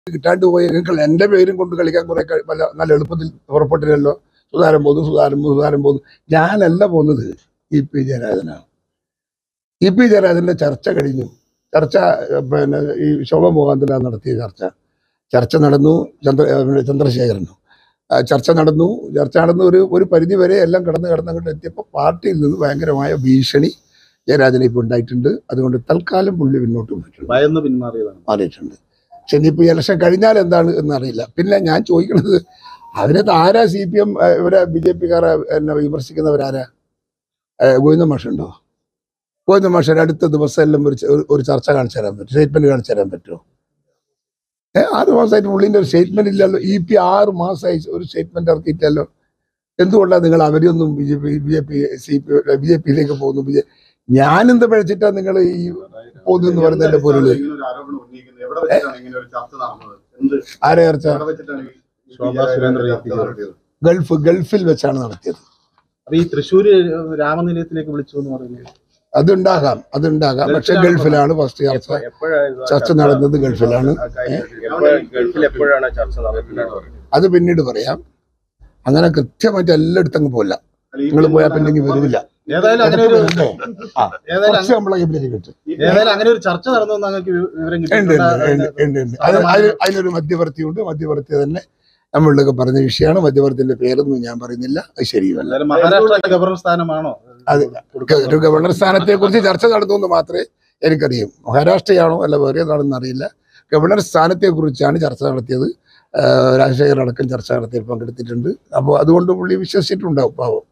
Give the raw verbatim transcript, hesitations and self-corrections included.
കിട്ടാണ്ട് പോയി നിങ്ങൾ എൻ്റെ പേരും കൊണ്ട് കളിക്കാൻ കുറെ പല നല്ല എളുപ്പത്തിൽ പുറപ്പെട്ടില്ലല്ലോ. സുധാരൻ പോകുന്നു സുധാരൻ സുധാരൻ പോകുന്നു. ഞാനല്ല പോകുന്നത്, ഇ പി ജയരാജനാണ്. ഇ പി ജയരാജന്റെ ചർച്ച കഴിഞ്ഞു. ചർച്ച പിന്നെ ഈ ശോഭ മുഖാന്തരം നടത്തിയ ചർച്ച ചർച്ച നടന്നു. ചന്ദ്ര ചന്ദ്രശേഖരനും ചർച്ച നടന്നു. ചർച്ച നടന്നു ഒരു ഒരു പരിധി വരെ എല്ലാം കടന്ന് കടന്നങ്ങോട്ട് എത്തിയപ്പോൾ പാർട്ടിയിൽ നിന്ന് ഭയങ്കരമായ ഭീഷണി ജയരാജനെ ഇപ്പോൾ ഉണ്ടായിട്ടുണ്ട്. അതുകൊണ്ട് തൽക്കാലം പുള്ളി പിന്നോട്ട് പോയിട്ടുണ്ട്, മാറിയിട്ടുണ്ട്. പക്ഷെ ഇനിയിപ്പോൾ ഇലക്ഷൻ കഴിഞ്ഞാൽ എന്താണ് എന്നറിയില്ല. പിന്നെ ഞാൻ ചോദിക്കുന്നത്, അതിനകത്ത് ആരാ സി പി എം ഇവരെ ബി ജെ പിക്കാരെ എന്നെ വിമർശിക്കുന്നവരാരാ? ഗോവിന്ദ മാഷുണ്ടോ? ഗോവിന്ദ മാഷ അടുത്ത ദിവസം എല്ലാം ഒരു ഒരു ചർച്ച കാണിച്ചു തരാൻ പറ്റും, സ്റ്റേറ്റ്മെന്റ് കാണിച്ചു തരാൻ പറ്റുമോ? ഏഹ് ആറ് മാസമായിട്ട് പുള്ളിൻ്റെ ഒരു സ്റ്റേറ്റ്മെന്റ് ഇല്ലല്ലോ. ഇ പി ആറ് മാസമായി ഒരു സ്റ്റേറ്റ്മെന്റ് ഇറക്കിയിട്ടല്ലോ. എന്തുകൊണ്ടാണ് നിങ്ങൾ അവരെയൊന്നും B J P B J P C P B J പിയിലേക്ക് പോകുന്നു? ബി ജെ ഞാനെന്ത് പഴിച്ചിട്ടാ നിങ്ങൾ ഈ പോകുന്നെന്ന് പറയുന്നതിന്റെ പൊരുള്? ആരെ ചർച്ച? ഗൾഫ് ഗൾഫിൽ വെച്ചാണ് നടത്തിയത്. ഈ തൃശ്ശൂര് രാമനിലയത്തിലേക്ക് വിളിച്ചു എന്ന് പറയുന്നത് അതുണ്ടാകാം, അതുണ്ടാകാം. പക്ഷെ ഗൾഫിലാണ് ഫസ്റ്റ് ചർച്ച ചർച്ച നടന്നത്, ഗൾഫിലാണ്. അത് പിന്നീട് പറയാം. അങ്ങനെ കൃത്യമായിട്ട് എല്ലായിടത്തും അങ്ങ് പോല നിങ്ങൾ പോയാൽ പിന്നെ വരില്ല. അതിനൊരു മധ്യവർത്തി ഉണ്ട്. മധ്യവർത്തി തന്നെ നമ്മളിലൊക്കെ പറഞ്ഞ വിഷയമാണ്. മധ്യവർത്തിന്റെ പേരൊന്നും ഞാൻ പറയുന്നില്ല, അത് ശരിയല്ല. ഗവർണർ സ്ഥാനമാണോ? അത് ഒരു ഗവർണർ സ്ഥാനത്തെ കുറിച്ച് ചർച്ച നടത്തുമെന്ന് മാത്രമേ എനിക്കറിയാം. മഹാരാഷ്ട്രയാണോ അല്ല വേറെ ഏതാണെന്ന് അറിയില്ല. ഗവർണർ സ്ഥാനത്തെ കുറിച്ചാണ് ചർച്ച നടത്തിയത്. രാജശേഖർ അടക്കം ചർച്ച നടത്തിയപ്പോൾ പങ്കെടുത്തിട്ടുണ്ട്. അപ്പോൾ അതുകൊണ്ട് പുള്ളി വിശ്വസിച്ചിട്ടുണ്ടാവും പാവം.